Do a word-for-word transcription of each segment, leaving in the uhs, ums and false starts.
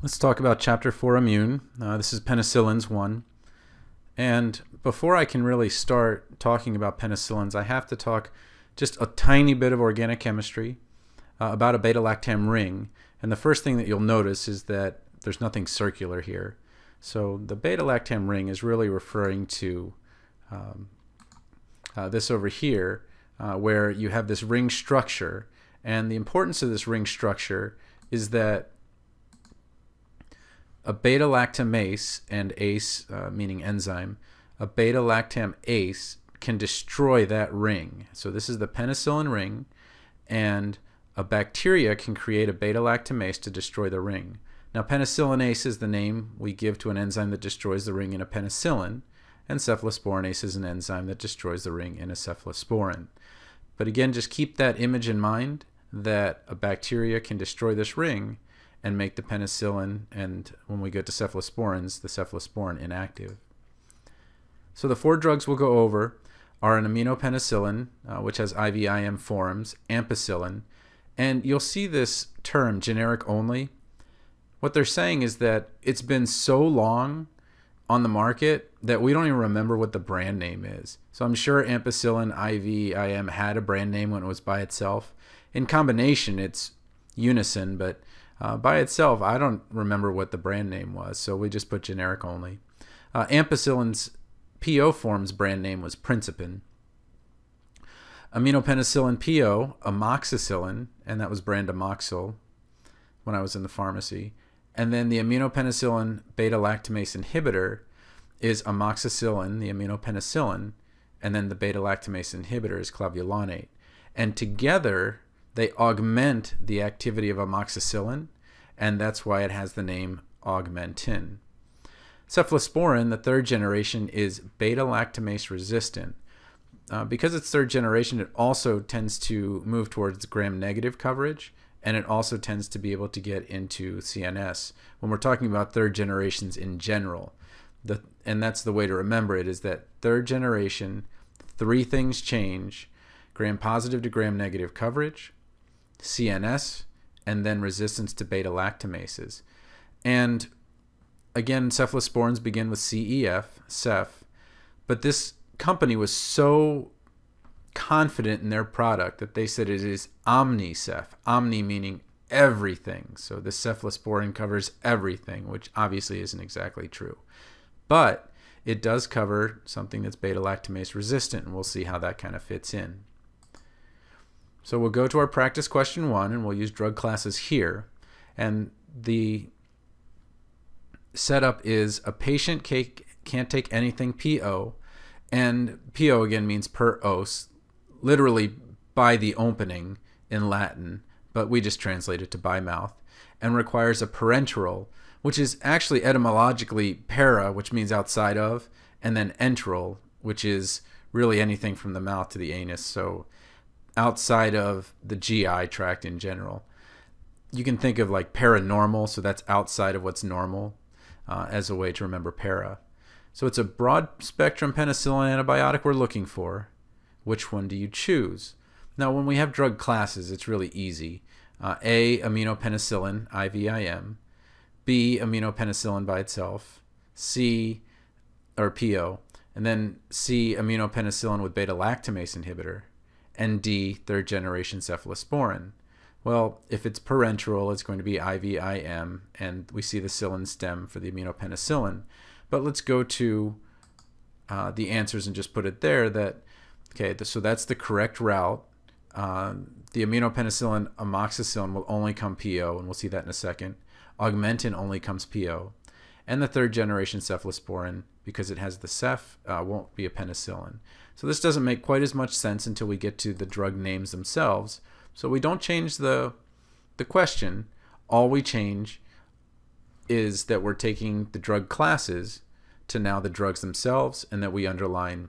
Let's talk about Chapter four Immune. Uh, this is Penicillins one. And before I can really start talking about penicillins, I have to talk just a tiny bit of organic chemistry uh, about a beta-lactam ring. And the first thing that you'll notice is that there's nothing circular here. So the beta-lactam ring is really referring to um, uh, this over here, uh, where you have this ring structure. And the importance of this ring structure is that a beta-lactamase and ACE, uh, meaning enzyme, a beta-lactamase can destroy that ring. So this is the penicillin ring, and a bacteria can create a beta-lactamase to destroy the ring. Now, penicillinase is the name we give to an enzyme that destroys the ring in a penicillin, and cephalosporinase is an enzyme that destroys the ring in a cephalosporin. But again, just keep that image in mind, that a bacteria can destroy this ring and make the penicillin, and when we get to cephalosporins, the cephalosporin inactive. So the four drugs we'll go over are an aminopenicillin, uh, which has I V I M forms, ampicillin, and you'll see this term, generic only. What they're saying is that it's been so long on the market that we don't even remember what the brand name is. So I'm sure ampicillin I V I M had a brand name when it was by itself. In combination, it's unison, but Uh, by itself, I don't remember what the brand name was, so we just put generic only. Uh, ampicillin's P O form's brand name was Principin. Aminopenicillin P O, amoxicillin, and that was brand Amoxil when I was in the pharmacy. And then the aminopenicillin beta-lactamase inhibitor is amoxicillin, the aminopenicillin, and then the beta-lactamase inhibitor is clavulanate. And together, they augment the activity of amoxicillin, and that's why it has the name augmentin. Cephalosporin, the third generation, is beta-lactamase resistant. Uh, because it's third generation, it also tends to move towards gram-negative coverage, and it also tends to be able to get into C N S when we're talking about third generations in general. The, and that's the way to remember it, is that third generation, three things change: gram-positive to gram-negative coverage, C N S, and then resistance to beta-lactamases. And again, cephalosporins begin with C E F, Ceph, but this company was so confident in their product that they said it is omni-Ceph, omni meaning everything. So the cephalosporin covers everything, which obviously isn't exactly true. But it does cover something that's beta-lactamase resistant, and we'll see how that kind of fits in. So we'll go to our practice question one, and we'll use drug classes here. And the setup is a patient can't take anything P O, and P O again means per os, literally by the opening in Latin, but we just translate it to by mouth, and requires a parenteral, which is actually etymologically para, which means outside of, and then enteral, which is really anything from the mouth to the anus. So outside of the G I tract in general. You can think of like paranormal, so that's outside of what's normal, uh, as a way to remember para. So it's a broad spectrum penicillin antibiotic we're looking for. Which one do you choose? Now when we have drug classes, it's really easy. Uh, A, aminopenicillin, I V I M. B, aminopenicillin by itself. C, or P O. And then C, aminopenicillin with beta-lactamase inhibitor. And D, third generation cephalosporin. Well, if it's parenteral, it's going to be I V I M, and we see the cillin stem for the aminopenicillin. But let's go to uh, the answers and just put it there that, okay, so that's the correct route. Uh, the aminopenicillin amoxicillin will only come P O, and we'll see that in a second. Augmentin only comes P O. And the third generation cephalosporin, because it has the Ceph, uh, won't be a penicillin. So this doesn't make quite as much sense until we get to the drug names themselves. So we don't change the, the question. All we change is that we're taking the drug classes to now the drugs themselves, and that we underline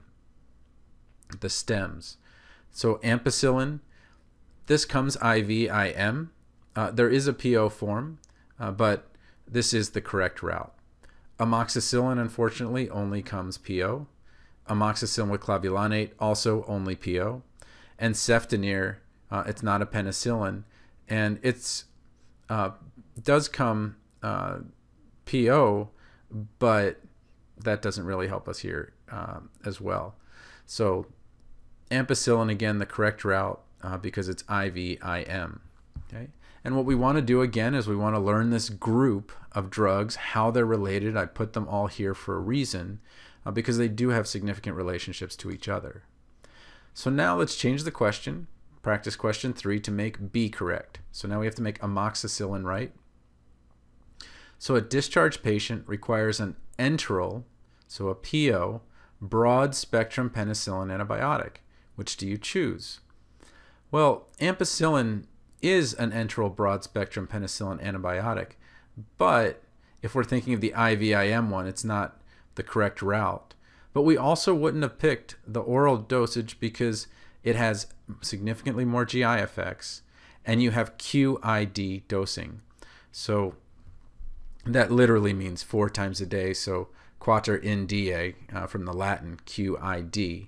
the stems. So ampicillin, this comes I V I M. Uh, there is a P O form, uh, but this is the correct route. Amoxicillin, unfortunately, only comes P O. Amoxicillin with clavulanate, also only P O. And cefdinir, uh, it's not a penicillin, and it's uh, does come uh, P O, but that doesn't really help us here um, as well. So ampicillin, again, the correct route uh, because it's I V I M. Okay? And what we want to do again is we want to learn this group of drugs, how they're related. I put them all here for a reason uh, because they do have significant relationships to each other. So now let's change the question, practice question three, to make B correct. So now we have to make amoxicillin right. So a discharged patient requires an enteral, so a P O, broad spectrum penicillin antibiotic. Which do you choose? Well, ampicillin is an enteral broad spectrum penicillin antibiotic, but if we're thinking of the I V I M one, it's not the correct route. But we also wouldn't have picked the oral dosage because it has significantly more G I effects, and you have Q I D dosing. So that literally means four times a day, so quater in die uh, from the Latin Q I D.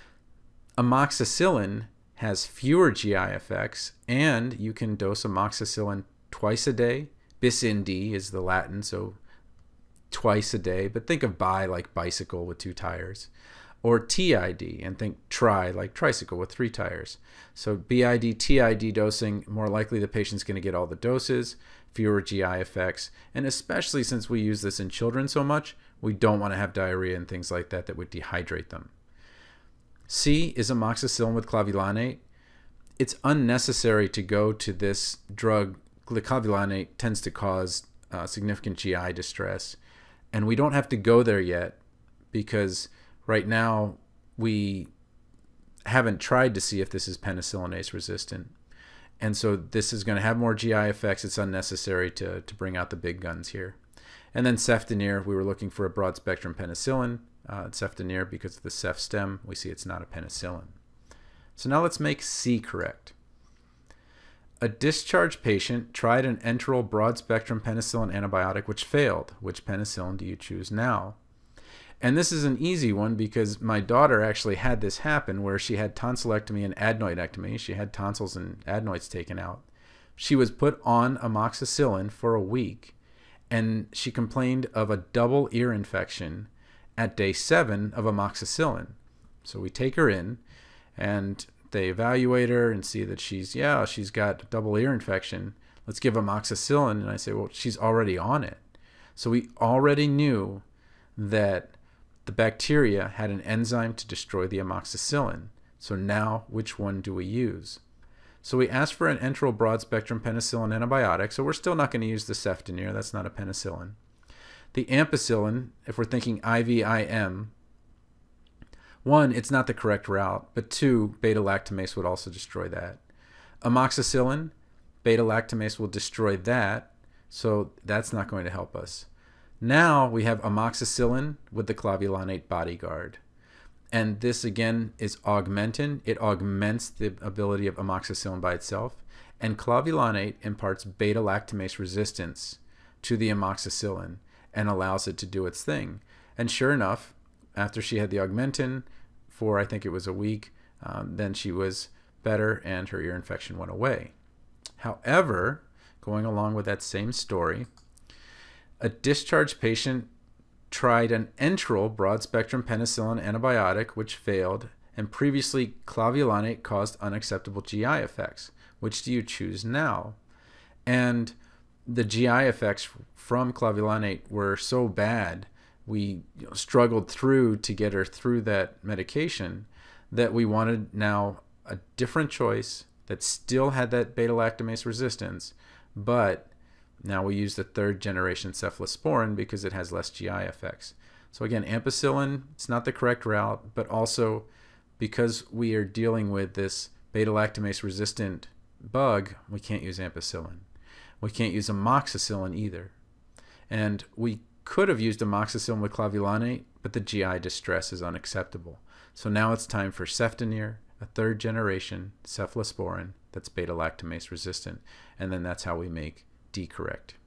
Amoxicillin has fewer G I effects, and you can dose amoxicillin twice a day. Bis in die is the Latin, so twice a day, but think of bi like bicycle with two tires, or T I D, and think tri like tricycle with three tires. So B I D, T I D dosing, more likely the patient's going to get all the doses, fewer G I effects, and especially since we use this in children so much, we don't want to have diarrhea and things like that that would dehydrate them. C is amoxicillin with clavulanate. It's unnecessary to go to this drug. Clavulanate tends to cause uh, significant G I distress, and we don't have to go there yet because right now we haven't tried to see if this is penicillinase resistant. And so this is going to have more G I effects. It's unnecessary to, to bring out the big guns here. And then ceftonir, we were looking for a broad spectrum penicillin. Uh, ceftonir, because of the cef stem, we see it's not a penicillin. So now let's make C correct. A discharged patient tried an enteral broad spectrum penicillin antibiotic which failed. Which penicillin do you choose now? And this is an easy one because my daughter actually had this happen where she had tonsillectomy and adenoidectomy. She had tonsils and adenoids taken out. She was put on amoxicillin for a week, and she complained of a double ear infection at day seven of amoxicillin. So we take her in, and they evaluate her and see that she's, yeah, she's got double ear infection. Let's give amoxicillin. And I say, well, she's already on it. So we already knew that the bacteria had an enzyme to destroy the amoxicillin. So now, which one do we use? So we asked for an enteral broad-spectrum penicillin antibiotic, so we're still not going to use the ceftonir. That's not a penicillin. The ampicillin, if we're thinking I V I M, one, it's not the correct route, but two, beta-lactamase would also destroy that. Amoxicillin, beta-lactamase will destroy that, so that's not going to help us. Now we have amoxicillin with the clavulanate bodyguard. And this again is augmentin. It augments the ability of amoxicillin by itself. And clavulanate imparts beta-lactamase resistance to the amoxicillin and allows it to do its thing. And sure enough, after she had the augmentin for, I think it was a week, um, then she was better and her ear infection went away. However, going along with that same story, a discharged patient tried an enteral broad-spectrum penicillin antibiotic which failed, and previously clavulanate caused unacceptable G I effects. Which do you choose now? And the G I effects from clavulanate were so bad, we you know, struggled through to get her through that medication, that we wanted now a different choice that still had that beta-lactamase resistance, but now we use the third generation cephalosporin because it has less G I effects. So again, ampicillin, it's not the correct route, but also because we are dealing with this beta-lactamase resistant bug, we can't use ampicillin. We can't use amoxicillin either. And we could have used amoxicillin with clavulanate, but the G I distress is unacceptable. So now it's time for ceftonir, a third generation cephalosporin that's beta-lactamase resistant. And then that's how we make D correct.